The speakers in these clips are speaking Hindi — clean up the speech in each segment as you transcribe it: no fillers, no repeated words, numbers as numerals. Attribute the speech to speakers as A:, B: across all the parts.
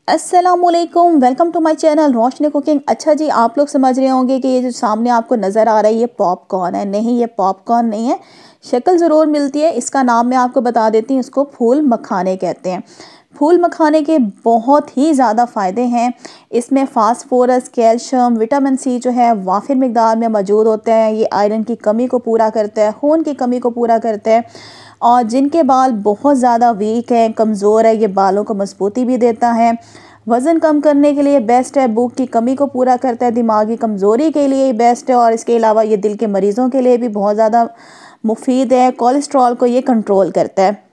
A: अस्सलामुअलैकुम, welcome to my channel Roshni cooking. अच्छा जी, आप लोग समझ रहे होंगे कि ये जो सामने आपको नज़र आ रहा है ये पॉपकॉर्न है। नहीं, ये पॉपकॉर्न नहीं है, शक्ल ज़रूर मिलती है। इसका नाम मैं आपको बता देती हूँ, इसको फूल मखाने कहते हैं। फूल मखाने के बहुत ही ज़्यादा फ़ायदे हैं। इसमें फास्फोरस, कैल्शियम, विटामिन सी जो है वाफिर मिकदार में मौजूद होते हैं। ये आयरन की कमी को पूरा करता है, खून की कमी को पूरा करता है। और जिनके बाल बहुत ज़्यादा वीक हैं, कमज़ोर है, ये बालों को मजबूती भी देता है। वज़न कम करने के लिए बेस्ट है, भूख की कमी को पूरा करता है, दिमागी कमज़ोरी के लिए बेस्ट है। और इसके अलावा ये दिल के मरीज़ों के लिए भी बहुत ज़्यादा मुफीद है। कोलेस्ट्रॉल को ये कंट्रोल करता है।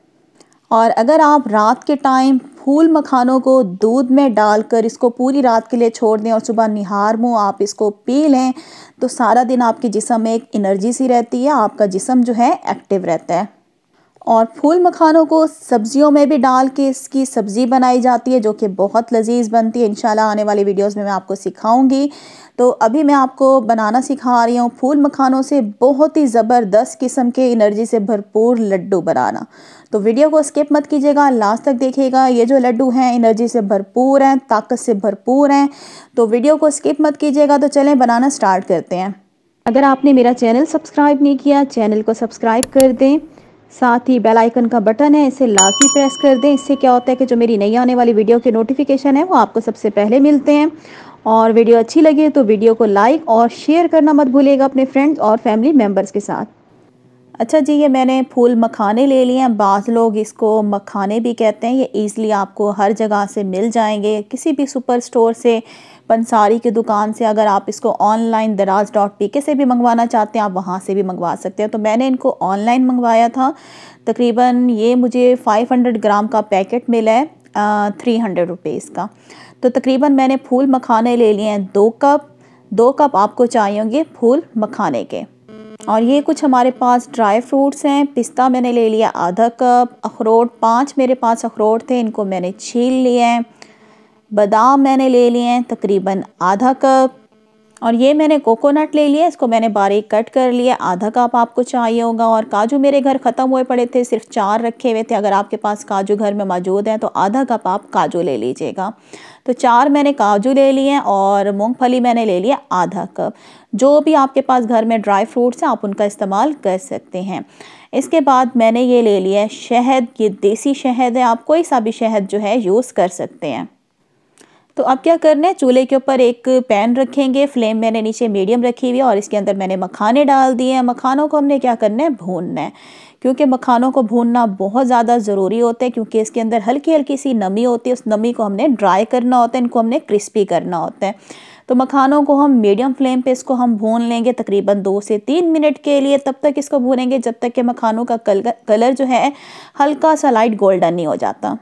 A: और अगर आप रात के टाइम फूल मखानों को दूध में डालकर इसको पूरी रात के लिए छोड़ दें और सुबह निहार मुँह आप इसको पी लें, तो सारा दिन आपके जिस्म में एक एनर्जी सी रहती है, आपका जिस्म जो है एक्टिव रहता है। और फूल मखानों को सब्जियों में भी डाल के इसकी सब्ज़ी बनाई जाती है, जो कि बहुत लजीज बनती है। इंशाल्लाह आने वाली वीडियोस में मैं आपको सिखाऊंगी। तो अभी मैं आपको बनाना सिखा रही हूँ फूल मखानों से बहुत ही ज़बरदस्त किस्म के एनर्जी से भरपूर लड्डू बनाना। तो वीडियो को स्किप मत कीजिएगा, लास्ट तक देखिएगा। ये जो लड्डू हैं एनर्जी से भरपूर हैं, ताकत से भरपूर हैं, तो वीडियो को स्किप मत कीजिएगा। तो चलें बनाना स्टार्ट करते हैं। अगर आपने मेरा चैनल सब्सक्राइब नहीं किया, चैनल को सब्सक्राइब कर दें। साथ ही बेल आइकन का बटन है, इसे लाजमी प्रेस कर दें। इससे क्या होता है कि जो मेरी नई आने वाली वीडियो के नोटिफिकेशन है वो आपको सबसे पहले मिलते हैं। और वीडियो अच्छी लगे तो वीडियो को लाइक और शेयर करना मत भूलिएगा अपने फ्रेंड्स और फैमिली मेम्बर्स के साथ। अच्छा जी, ये मैंने फूल मखाने ले लिए हैं। बाज़ लोग इसको मखाने भी कहते हैं। ये ईज़िली आपको हर जगह से मिल जाएंगे, किसी भी सुपर स्टोर से, पंसारी की दुकान से। अगर आप इसको ऑनलाइन दराज.pk से भी मंगवाना चाहते हैं, आप वहाँ से भी मंगवा सकते हैं। तो मैंने इनको ऑनलाइन मंगवाया था। तकरीबन ये मुझे 500 ग्राम का पैकेट मिला है, 300 रुपीज़ का। तो तकरीबन मैंने फूल मखाने ले लिए हैं 2 कप आपको चाहिए होंगे फूल मखाने के। और ये कुछ हमारे पास ड्राई फ्रूट्स हैं। पिस्ता मैंने ले लिया आधा कप, अखरोट 5 मेरे पास अखरोट थे, इनको मैंने छील लिए हैं। बादाम मैंने ले लिए हैं तकरीबन आधा कप। और ये मैंने कोकोनट ले लिया, इसको मैंने बारीक कट कर लिया, आधा कप आपको चाहिए होगा। और काजू मेरे घर ख़त्म हुए पड़े थे, सिर्फ 4 रखे हुए थे। अगर आपके पास काजू घर में मौजूद हैं तो आधा कप आप काजू ले लीजिएगा। तो 4 मैंने काजू ले लिए हैं। और मूंगफली मैंने ले लिया आधा कप। जो भी आपके पास घर में ड्राई फ्रूट्स हैं आप उनका इस्तेमाल कर सकते हैं। इसके बाद मैंने ये ले लिया है शहद। ये देसी शहद है, आप कोई सा भी शहद जो है यूज़ कर सकते हैं। तो अब क्या करना है, चूल्हे के ऊपर एक पैन रखेंगे, फ्लेम मैंने नीचे मीडियम रखी हुई है। और इसके अंदर मैंने मखाने डाल दिए हैं। मखानों को हमने क्या करना है, भूनना है। क्योंकि मखानों को भूनना बहुत ज़्यादा ज़रूरी होता है, क्योंकि इसके अंदर हल्की हल्की सी नमी होती है। उस नमी को हमने ड्राई करना होता है, इनको हमने क्रिस्पी करना होता है। तो मखानों को हम मीडियम फ्लेम पे इसको हम भून लेंगे तकरीबन 2 से 3 मिनट के लिए। तब तक इसको भूनेंगे जब तक कि मखानों का कलर जो है हल्का सा लाइट गोल्डन नहीं हो जाता।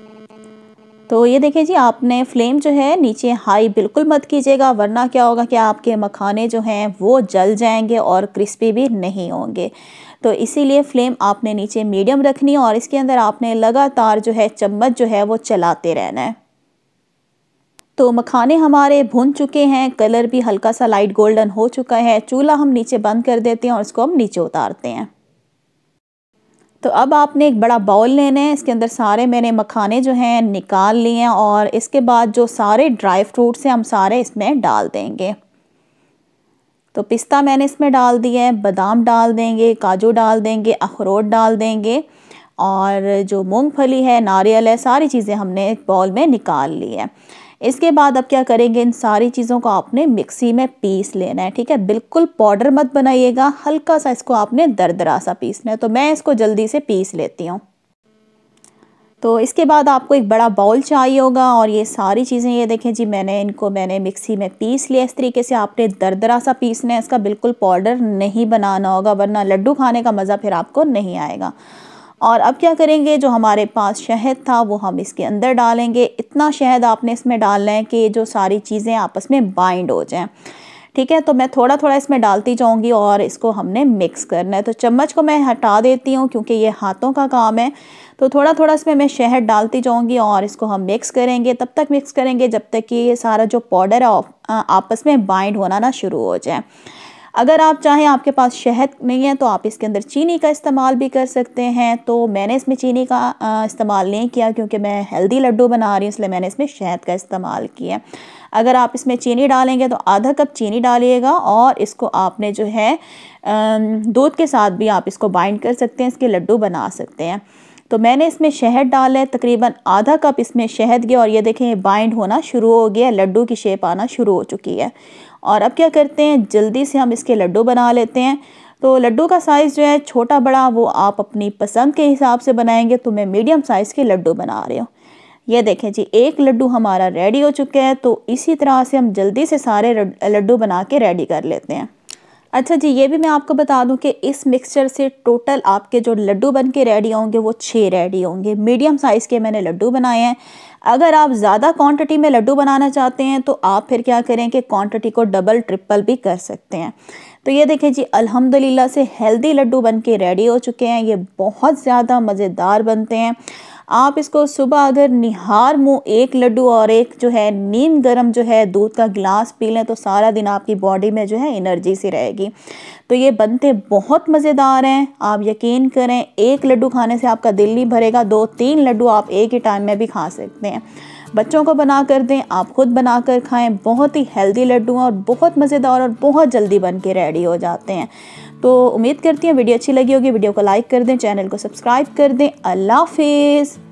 A: तो ये देखिए जी, आपने फ्लेम जो है नीचे हाई बिल्कुल मत कीजिएगा, वरना क्या होगा कि आपके मखाने जो हैं वो जल जाएंगे और क्रिस्पी भी नहीं होंगे। तो इसीलिए फ्लेम आपने नीचे मीडियम रखनी है। और इसके अंदर आपने लगातार जो है चम्मच जो है वो चलाते रहना है। तो मखाने हमारे भुन चुके हैं, कलर भी हल्का सा लाइट गोल्डन हो चुका है। चूल्हा हम नीचे बंद कर देते हैं और इसको हम नीचे उतारते हैं। तो अब आपने एक बड़ा बाउल लेना है, इसके अंदर सारे मैंने मखाने जो हैं निकाल लिए हैं। और इसके बाद जो सारे ड्राई फ्रूट्स हैं हम सारे इसमें डाल देंगे। तो पिस्ता मैंने इसमें डाल दिया है, बादाम डाल देंगे, काजू डाल देंगे, अखरोट डाल देंगे। और जो मूंगफली है, नारियल है, सारी चीज़ें हमने एक बाउल में निकाल ली है। इसके बाद अब क्या करेंगे, इन सारी चीज़ों को आपने मिक्सी में पीस लेना है। ठीक है, बिल्कुल पाउडर मत बनाइएगा, हल्का सा इसको आपने दरदरा सा पीसना है। तो मैं इसको जल्दी से पीस लेती हूँ। तो इसके बाद आपको एक बड़ा बाउल चाहिए होगा। और ये सारी चीज़ें ये देखें जी, मैंने मिक्सी में पीस लिया। इस तरीके से आपने दरदरा सा पीसना है, इसका बिल्कुल पाउडर नहीं बनाना होगा, वरना लड्डू खाने का मज़ा फिर आपको नहीं आएगा। और अब क्या करेंगे, जो हमारे पास शहद था वो हम इसके अंदर डालेंगे। इतना शहद आपने इसमें डालना है कि जो सारी चीज़ें आपस में बाइंड हो जाएं। ठीक है, तो मैं थोड़ा थोड़ा इसमें डालती जाऊंगी और इसको हमने मिक्स करना है। तो चम्मच को मैं हटा देती हूँ क्योंकि ये हाथों का काम है। तो थोड़ा थोड़ा इसमें मैं शहद डालती जाऊंगी और इसको हम मिक्स करेंगे। तब तक मिक्स करेंगे जब तक कि ये सारा जो पाउडर है आपस में बाइंड होना ना शुरू हो जाए। अगर आप चाहें, आपके पास शहद नहीं है तो आप इसके अंदर चीनी का इस्तेमाल भी कर सकते हैं। तो मैंने इसमें चीनी का इस्तेमाल नहीं किया क्योंकि मैं हेल्दी लड्डू बना रही हूँ, इसलिए मैंने इसमें शहद का इस्तेमाल किया। अगर आप इसमें चीनी डालेंगे तो आधा कप चीनी डालिएगा और इसको आपने जो है दूध के साथ भी आप इसको बाइंड कर सकते हैं, इसके लड्डू बना सकते हैं। तो मैंने इसमें शहद डाला है, तकरीबन आधा कप इसमें शहद गया और ये देखें ये बाइंड होना शुरू हो गया, लड्डू की शेप आना शुरू हो चुकी है। और अब क्या करते हैं, जल्दी से हम इसके लड्डू बना लेते हैं। तो लड्डू का साइज़ जो है छोटा बड़ा वो आप अपनी पसंद के हिसाब से बनाएंगे। तो मैं मीडियम साइज़ के लड्डू बना रही हूँ। ये देखें जी, एक लड्डू हमारा रेडी हो चुका है। तो इसी तरह से हम जल्दी से सारे लड्डू बना के रेडी कर लेते हैं। अच्छा जी, ये भी मैं आपको बता दूं कि इस मिक्सचर से टोटल आपके जो लड्डू बन के रेडी होंगे वो 6 रेडी होंगे। मीडियम साइज़ के मैंने लड्डू बनाए हैं। अगर आप ज़्यादा क्वांटिटी में लड्डू बनाना चाहते हैं तो आप फिर क्या करें कि क्वांटिटी को डबल ट्रिपल भी कर सकते हैं। तो ये देखें जी, अल्हम्दुलिल्लाह से हेल्दी लड्डू बन के रेडी हो चुके हैं। ये बहुत ज़्यादा मज़ेदार बनते हैं। आप इसको सुबह अगर निहार मुँह एक लड्डू और एक जो है नीम गरम जो है दूध का गिलास पी लें तो सारा दिन आपकी बॉडी में जो है एनर्जी सी रहेगी। तो ये बनते बहुत मज़ेदार हैं। आप यकीन करें, एक लड्डू खाने से आपका दिल नहीं भरेगा, 2-3 लड्डू आप एक ही टाइम में भी खा सकते हैं। बच्चों को बना कर दें, आप खुद बना कर खाएं। बहुत ही हेल्दी लड्डू हैं और बहुत मज़ेदार और बहुत जल्दी बन के रेडी हो जाते हैं। तो उम्मीद करती हूँ वीडियो अच्छी लगी होगी। वीडियो को लाइक कर दें, चैनल को सब्सक्राइब कर दें। अल्लाह हाफिज़।